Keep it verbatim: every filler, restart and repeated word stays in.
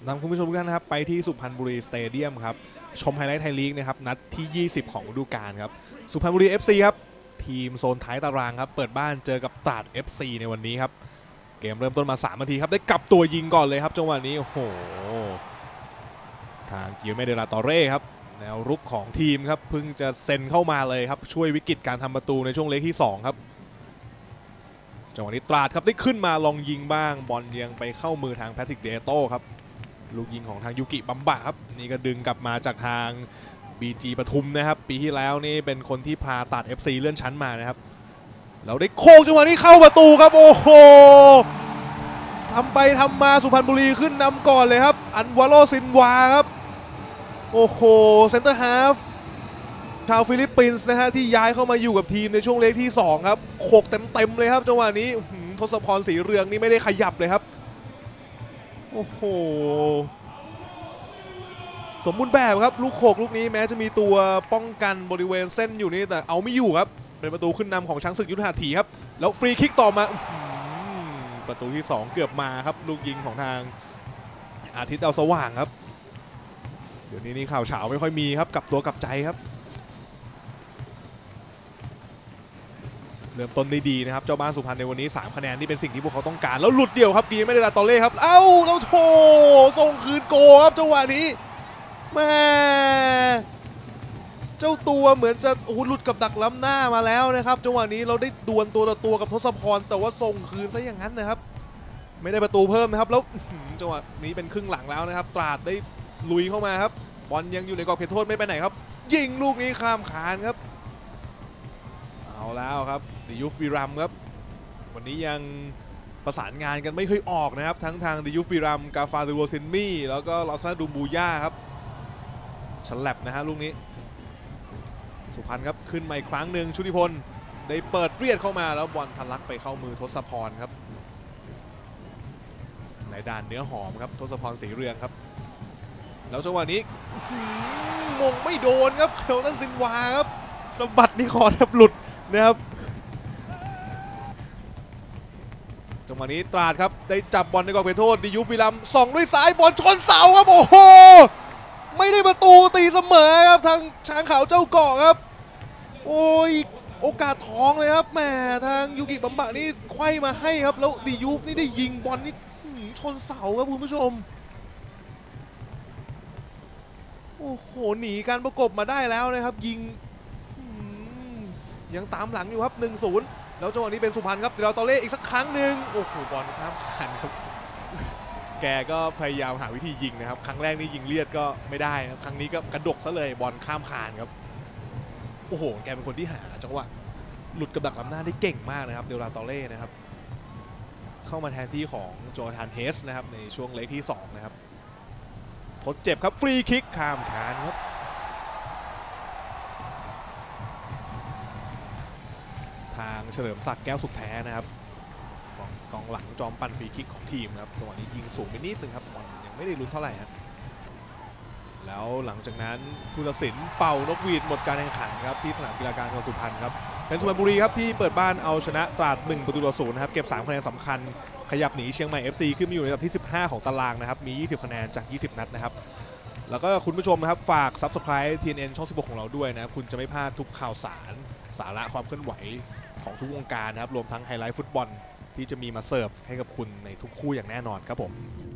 นำคุณผู้ชมทุกท่านนะครับไปที่สุพรรณบุรีสเตเดียมครับชมไฮไลท์ไทยลีกนะครับนัดที่ยี่สิบของฤดูกาลครับสุพรรณบุรี เอฟ ซี ครับทีมโซนท้ายตารางครับเปิดบ้านเจอกับตราด เอฟ ซี ในวันนี้ครับเกมเริ่มต้นมาสามนาทีครับได้กลับตัวยิงก่อนเลยครับจังหวะนี้โอ้โหทางกิลเมเดลาตอเร่ครับแนวรุกของทีมครับเพิ่งจะเซ็นเข้ามาเลยครับช่วยวิกฤตการทำประตูในช่วงเล็กที่สองครับจังหวะนี้ตราดครับได้ขึ้นมาลองยิงบ้างบอลยังไปเข้ามือทางแพทริกเดโต้ครับลูกยิงของทางยูกิบัมบะครับนี่ก็ดึงกลับมาจากทาง บี จี ปทุมนะครับปีที่แล้วนี่เป็นคนที่พาตัด เอฟ ซี เลื่อนชั้นมานะครับเราได้โค้งจังหวะนี้เข้าประตูครับโอ้โหทำไปทำมาสุพรรณบุรีขึ้นนำก่อนเลยครับอันวาโลซินวาครับโอ้โหเซนเตอร์ฮาฟชาวฟิลิปปินส์นะฮะที่ย้ายเข้ามาอยู่กับทีมในช่วงเล็กที่สองครับโขกเต็มๆเลยครับจังหวะนี้ทศพรศรีเรืองนี่ไม่ได้ขยับเลยครับโอ้โหสมบูรณ์แบบครับลูกโขกลูกนี้แม้จะมีตัวป้องกันบริเวณเส้นอยู่นี่แต่เอาไม่อยู่ครับเป็นประตูขึ้นนำของช้างศึกยุทธหัตถีครับแล้วฟรีคิกต่อมาประตูที่สองเกือบมาครับลูกยิงของทางอาทิตย์ดาวสว่างครับเดี๋ยวนี้นี่ข่าวเฉาไม่ค่อยมีครับกลับตัวกลับใจครับเริ่มต้นได้ดีนะครับเจ้าบ้านสุพรรณในวันนี้สามคะแนนนี่เป็นสิ่งที่พวกเขาต้องการแล้วหลุดเดี่ยวครับกีไม่ได้ลาตอเล่ครับเอ้าแล้วโถส่งคืนโกครับจังหวะนี้แม่เจ้าตัวเหมือนจะโอ้หลุดกับดักล้ำหน้ามาแล้วนะครับจังหวะนี้เราได้ดวลตัวต่อตัวกับทศพรแต่ว่าส่งคืนซะอย่างนั้นนะครับไม่ได้ประตูเพิ่มนะครับแล้วจังหวะนี้เป็นครึ่งหลังแล้วนะครับตราดได้ลุยเข้ามาครับบอลยังอยู่ในกรอบเขตโทษไม่ไปไหนครับยิงลูกนี้ข้ามคานครับเอาแล้วครับดิยูฟบิรัมครับวันนี้ยังประสานงานกันไม่เคยออกนะครับทั้งทางดิยูฟบิรัมกาฟาดูโวซินมี่แล้วก็ลอซาดูบูย่าครับฉลับนะฮะลูกนี้สุพรรณครับขึ้นมาอีกครั้งหนึ่งชุติพลได้เปิดเรียดเข้ามาแล้วบอลทะลักไปเข้ามือทศพรครับในด่านเนื้อหอมครับทศพรศรีเรืองครับแล้วจังหวะนี้มงไม่โดนครับเคลตันซินวาครับสะบัดนี่คอแทบหลุดนะครับจังหวะนี้ตราดครับได้จับบอลในกรอบเขตโทษดิยูฟบิรัมส่องด้วยซ้ายบอลชนเสาครับโอ้โหไม่ได้ประตูตีเสมอครับทางช้างขาวเจ้าเกาะครับโอ้ยโอกาสทองเลยครับแหมทางยูกิบัมบะนี่ไขว้มาให้ครับแล้วดิยูฟนี่ได้ยิงบอลนี่ชนเสาครับคุณผู้ชมโอ้โหหนีการประกบมาได้แล้วนะครับยิงยังตามหลังอยู่ครับ หนึ่งศูนย์ แล้วจังหวะนี้เป็นสุพรรณครับเดลตอเล่อีกสักครั้งหนึ่งโอ้โหบอลข้ามคานครับแกก็พยายามหาวิธียิงนะครับครั้งแรกนี่ยิงเลียดก็ไม่ได้ครับครั้งนี้ก็กระดกซะเลยบอลข้ามคานครับโอ้โหแกเป็นคนที่หาจังหวะหลุดกับดักล้ำหน้าได้เก่งมากนะครับเดลตอเล่นะครับเข้ามาแทนที่ของโจธานเฮสนะครับในช่วงเล็กที่สองนะครับทดเจ็บครับฟรีคิกข้ามคานครับทางเฉลิมศักดิ์แก้วสุขแท้นะครับกองหลังจอมปั่นฟรีคิกของทีมครับจังหวะนี้ยิงสูงไปนิดนึงครับบอลยังไม่ได้ลุ้นเท่าไหร่ครับแล้วหลังจากนั้นผู้ตัดสินเป่านกหวีดหมดการแข่งขันครับที่สนามกีฬากลางจังหวัดสุพรรณครับเป็นสุพรรณบุรีครับที่เปิดบ้านเอาชนะตราดหนึ่งประตูต่อศูนย์นะครับเก็บสามคะแนนสำคัญขยับหนีเชียงใหม่ เอฟ ซี ขึ้นมาอยู่ในอันดับที่สิบห้าของตารางนะครับมียี่สิบคะแนนจากยี่สิบนัดนะครับแล้วก็คุณผู้ชมนะครับฝาก ซับสไครบ์ ที เอ็น เอ็น ช่องสิบหกของเราด้วยนะคุณจะไม่พลาดทุกข่าวสารสาระความเคลื่อนไหวของทุกวงการนะครับรวมทั้งไฮไลท์ฟุตบอลที่จะมีมาเสิร์ฟให้กับคุณในทุกคู่อย่างแน่นอนครับผม